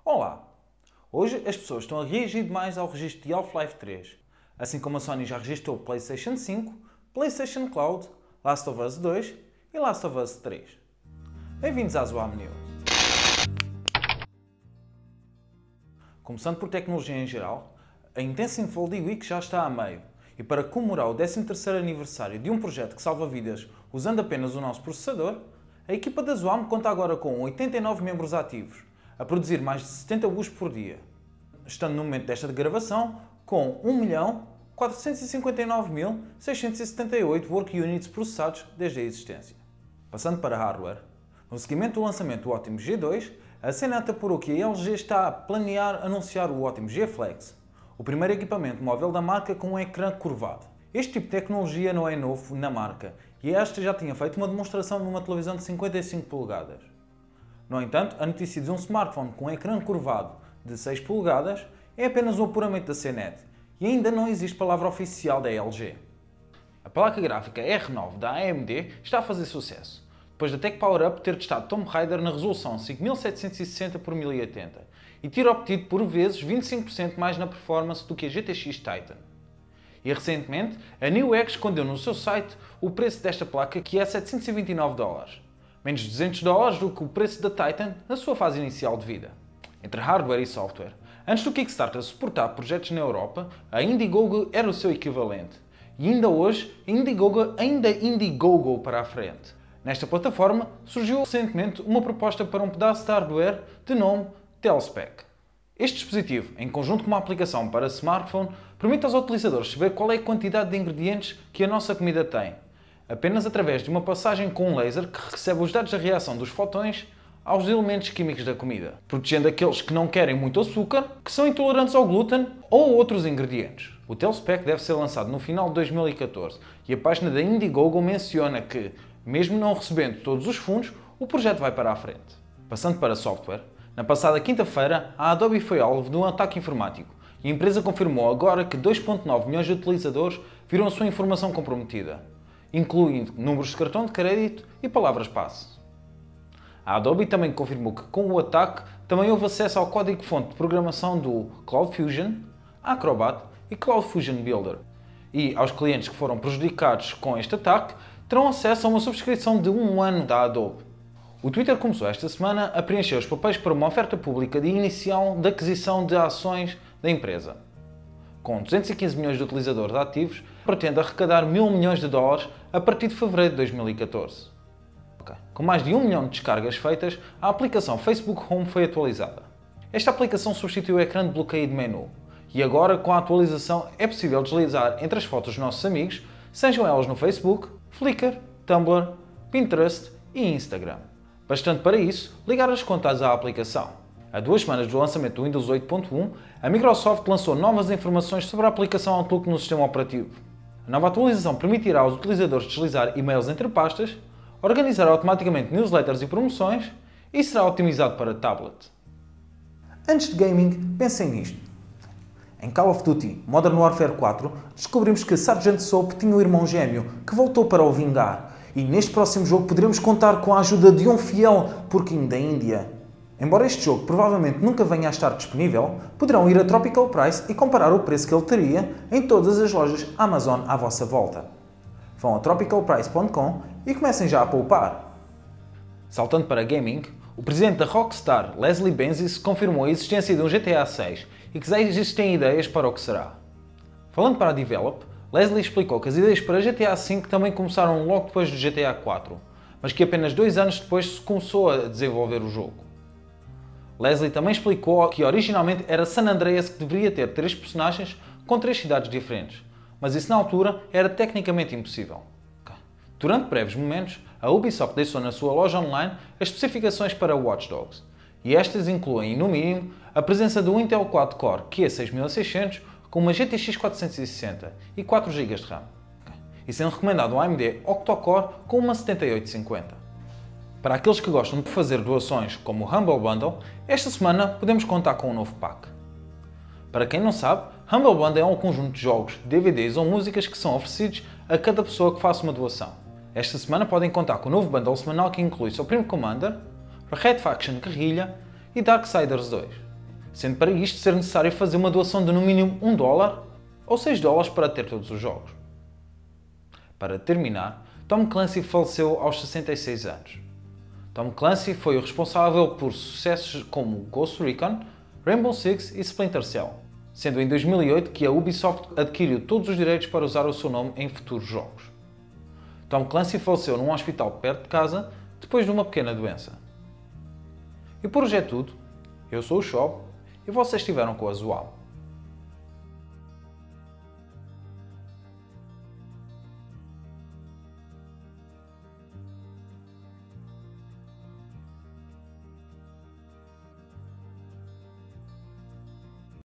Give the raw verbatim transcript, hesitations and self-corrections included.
Olá! Hoje as pessoas estão a reagir demais ao registro de Half-Life três, assim como a Sony já registrou PlayStation cinco, PlayStation Cloud, Last of Us dois e Last of Us três. Bem-vindos à Zoom News. Começando por tecnologia em geral, a Intensive Folding Week já está a meio, e para comemorar o décimo terceiro aniversário de um projeto que salva vidas usando apenas o nosso processador, a equipa da Zoom conta agora com oitenta e nove membros ativos, a produzir mais de setenta bus por dia, estando no momento desta gravação com um milhão quatrocentos e cinquenta e nove mil seiscentos e setenta e oito work units processados desde a existência. Passando para hardware, no seguimento do lançamento do Optimus G dois, a C N E T apurou que a L G está a planear anunciar o Optimus G Flex, o primeiro equipamento móvel da marca com um ecrã curvado. Este tipo de tecnologia não é novo na marca e esta já tinha feito uma demonstração numa televisão de cinquenta e cinco polegadas. No entanto, a notícia de um smartphone com um ecrã curvado de seis polegadas é apenas um apuramento da C N E T e ainda não existe palavra oficial da L G. A placa gráfica R nove da A M D está a fazer sucesso, depois da Tech Power Up ter testado Tomb Raider na resolução cinco mil setecentos e sessenta por mil e oitenta e ter obtido por vezes vinte e cinco por cento mais na performance do que a G T X Titan. E recentemente, a Newegg escondeu no seu site o preço desta placa, que é setecentos e vinte e nove dólares, menos de duzentos dólares do que o preço da Titan na sua fase inicial de vida. Entre hardware e software, antes do Kickstarter suportar projetos na Europa, a Indiegogo era o seu equivalente. E ainda hoje, a Indiegogo ainda Indiegogo para a frente. Nesta plataforma, surgiu recentemente uma proposta para um pedaço de hardware de nome Telspec. Este dispositivo, em conjunto com uma aplicação para smartphone, permite aos utilizadores saber qual é a quantidade de ingredientes que a nossa comida tem, apenas através de uma passagem com um laser que recebe os dados da reação dos fotões aos elementos químicos da comida, protegendo aqueles que não querem muito açúcar, que são intolerantes ao glúten ou a outros ingredientes. O Telspec deve ser lançado no final de dois mil e catorze e a página da Indiegogo menciona que, mesmo não recebendo todos os fundos, o projeto vai para a frente. Passando para software, na passada quinta-feira, a Adobe foi alvo de um ataque informático e a empresa confirmou agora que dois vírgula nove milhões de utilizadores viram a sua informação comprometida, incluindo números de cartão de crédito e palavras-passe. A Adobe também confirmou que com o ataque também houve acesso ao código-fonte de programação do CloudFusion, Acrobat e CloudFusion Builder. E aos clientes que foram prejudicados com este ataque terão acesso a uma subscrição de um ano da Adobe. O Twitter começou esta semana a preencher os papéis para uma oferta pública de inicial de aquisição de ações da empresa. Com duzentos e quinze milhões de utilizadores ativos, pretende arrecadar mil milhões de dólares a partir de fevereiro de dois mil e catorze. Okay. Com mais de um milhão de descargas feitas, a aplicação Facebook Home foi atualizada. Esta aplicação substitui o ecrã de bloqueio de menu e agora, com a atualização, é possível deslizar entre as fotos dos nossos amigos, sejam elas no Facebook, Flickr, Tumblr, Pinterest e Instagram. Bastante para isso, ligar as contas à aplicação. Há duas semanas do lançamento do Windows oito ponto um, a Microsoft lançou novas informações sobre a aplicação Outlook no sistema operativo. A nova atualização permitirá aos utilizadores deslizar e-mails entre pastas, organizar automaticamente newsletters e promoções e será otimizado para tablet. Antes de gaming, pensem nisto. Em Call of Duty Modern Warfare quatro, descobrimos que Sergeant Soap tinha um irmão gêmeo que voltou para o vingar. E neste próximo jogo poderemos contar com a ajuda de um fiel porquinho da Índia. Embora este jogo provavelmente nunca venha a estar disponível, poderão ir a Tropical Price e comparar o preço que ele teria em todas as lojas Amazon à vossa volta. Vão a tropical price ponto com e comecem já a poupar. Saltando para gaming, o presidente da Rockstar, Leslie Benzies, confirmou a existência de um G T A seis e que já existem ideias para o que será. Falando para a Develop, Leslie explicou que as ideias para G T A cinco também começaram logo depois do G T A quatro, mas que apenas dois anos depois se começou a desenvolver o jogo. Leslie também explicou que originalmente era San Andreas que deveria ter três personagens com três cidades diferentes, mas isso na altura era tecnicamente impossível. Durante breves momentos, a Ubisoft deixou na sua loja online as especificações para Watch Dogs, e estas incluem, no mínimo, a presença do Intel quad-core Q seis mil e seiscentos com uma G T X quatrocentos e sessenta e quatro gigas de RAM, e sendo recomendado um A M D Octa-core com uma setenta e oito cinquenta. Para aqueles que gostam de fazer doações como o Humble Bundle, esta semana podemos contar com um novo pack. Para quem não sabe, Humble Bundle é um conjunto de jogos, D V Ds ou músicas que são oferecidos a cada pessoa que faça uma doação. Esta semana podem contar com o novo bundle semanal que inclui Supreme Commander, Red Faction Guerrilla e Darksiders dois. sendo para isto ser necessário fazer uma doação de no mínimo um dólar ou seis dólares para ter todos os jogos. Para terminar, Tom Clancy faleceu aos sessenta e seis anos. Tom Clancy foi o responsável por sucessos como Ghost Recon, Rainbow Six e Splinter Cell, sendo em dois mil e oito que a Ubisoft adquiriu todos os direitos para usar o seu nome em futuros jogos. Tom Clancy faleceu num hospital perto de casa depois de uma pequena doença. E por hoje é tudo. Eu sou o Shob e vocês estiveram com a Zoal.